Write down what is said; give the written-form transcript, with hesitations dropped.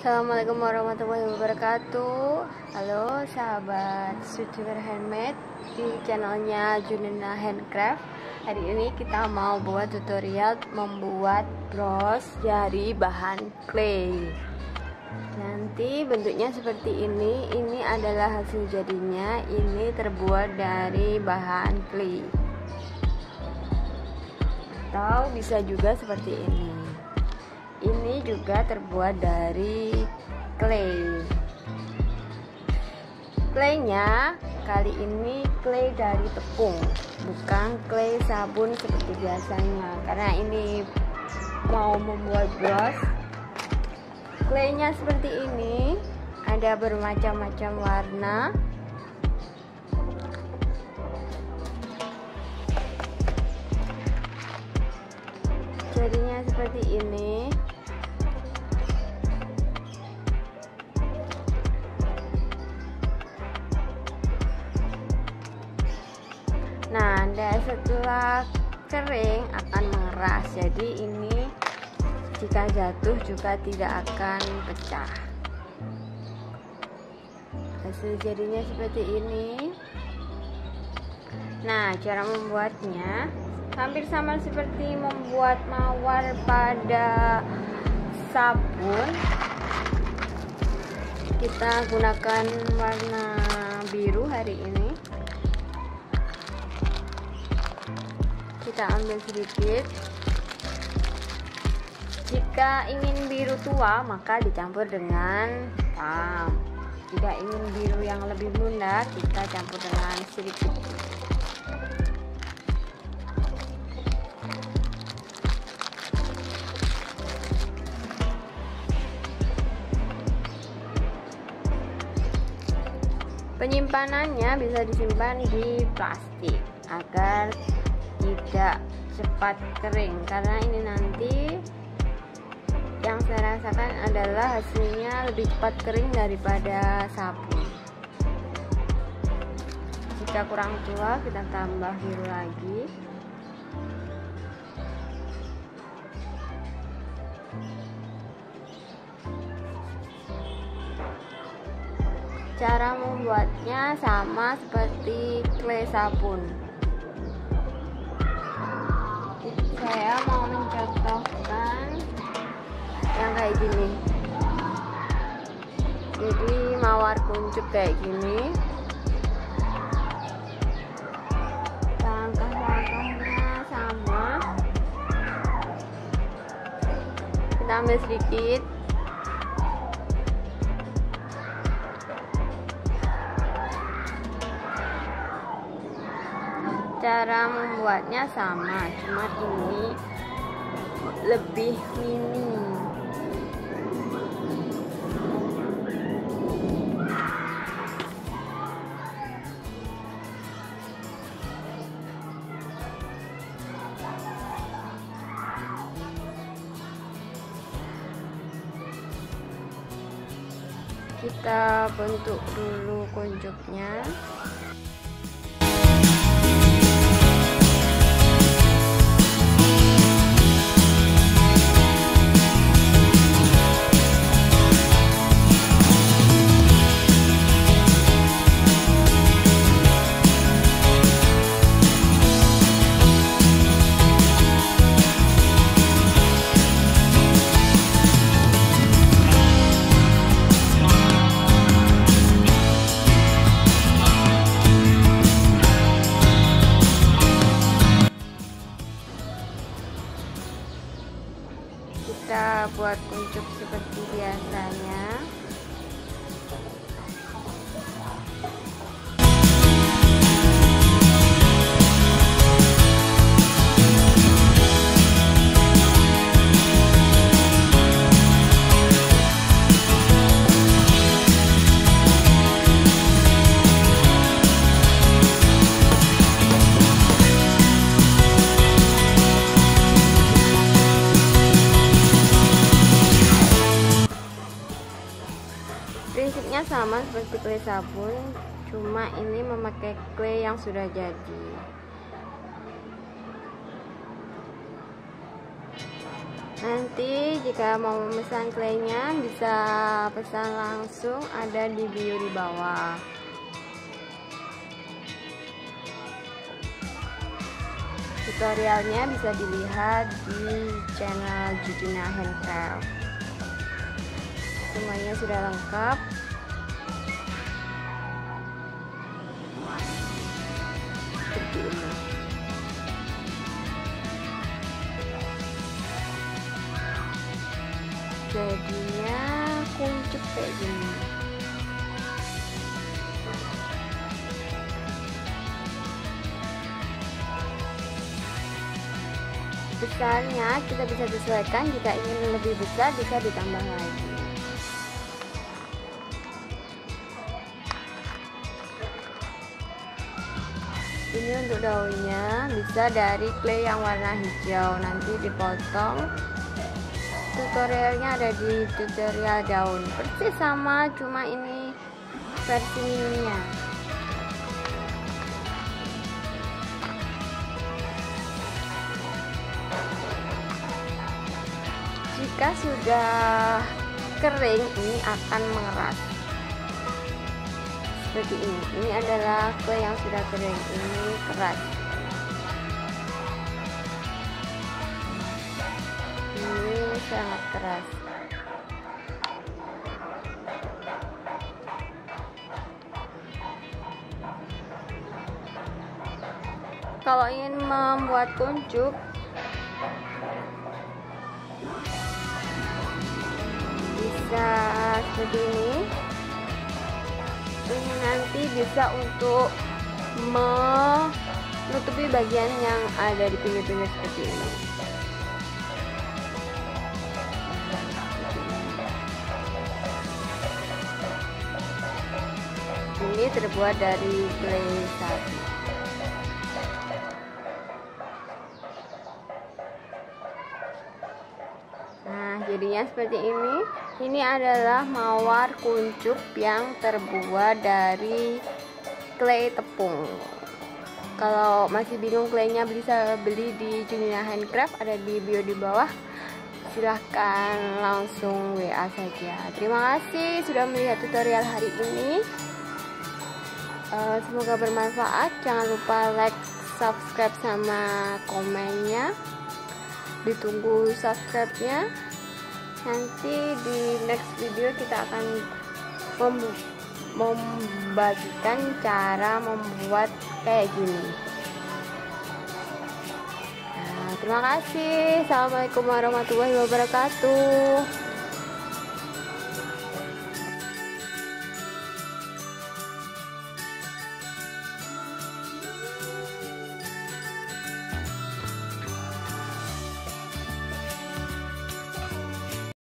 Assalamualaikum warahmatullahi wabarakatuh. Halo sahabat Sugar Handmade di channelnya Junina Handcraft. Hari ini kita mau buat tutorial membuat bros dari bahan clay. Nanti bentuknya seperti ini. Ini adalah hasil jadinya. Ini terbuat dari bahan clay. Atau bisa juga seperti ini. Ini juga terbuat dari clay. Claynya kali ini clay dari tepung, bukan clay sabun seperti biasanya. Karena ini mau membuat bros, claynya seperti ini, ada bermacam-macam warna. Jadinya seperti ini. Nah, setelah kering akan mengeras. Jadi ini jika jatuh juga tidak akan pecah. Hasil jadinya seperti ini. Nah, cara membuatnya hampir sama seperti membuat mawar pada sabun. Kita gunakan warna biru hari ini. Kita ambil sedikit. Jika ingin biru tua maka dicampur dengan hitam. Jika ingin biru yang lebih muda kita campur dengan sedikit. Penyimpanannya bisa disimpan di plastik agar tidak cepat kering, karena ini nanti yang saya rasakan adalah hasilnya lebih cepat kering daripada sabun. Jika kurang tua kita tambah biru lagi. Cara membuatnya sama seperti clay sabun. Saya mau mencontohkan yang kayak gini. Jadi mawar kuncup kayak gini. Langkah-langkahnya sama. Kita ambil sedikit. Cara membuatnya sama, cuma ini lebih mini. Kita bentuk dulu kuncupnya. Kita buat kuncup seperti biasanya. Prinsipnya sama seperti clay sabun, cuma ini memakai clay yang sudah jadi. Nanti jika mau memesan claynya bisa pesan langsung, ada di bio di bawah. Tutorialnya bisa dilihat di channel Judina Handcraft. Semuanya sudah lengkap. Seperti ini. Jadinya kuncup kayak gini. Besarnya kita bisa sesuaikan, jika ingin lebih besar bisa ditambah lagi. Ini untuk daunnya bisa dari clay yang warna hijau, nanti dipotong. Tutorialnya ada di tutorial daun, persis sama, cuma ini versi mininya. Jika sudah kering, ini akan mengeras seperti ini. Ini adalah clay yang sudah kering, ini keras. Ini sangat keras. Kalau ingin membuat kuncup, bisa seperti ini. Ini nanti bisa untuk menutupi bagian yang ada di pinggir-pinggir seperti ini. Ini terbuat dari clay sapi. Nah, jadinya seperti ini. Ini adalah mawar kuncup yang terbuat dari clay tepung. Kalau masih bingung claynya, bisa beli di Judina Handcraft, ada di bio di bawah. Silahkan langsung WA saja. Terima kasih sudah melihat tutorial hari ini. Semoga bermanfaat. Jangan lupa like, subscribe, sama komennya. Ditunggu subscribe-nya. Nanti di next video kita akan membagikan cara membuat kayak gini. Nah, terima kasih. Assalamualaikum warahmatullahi wabarakatuh.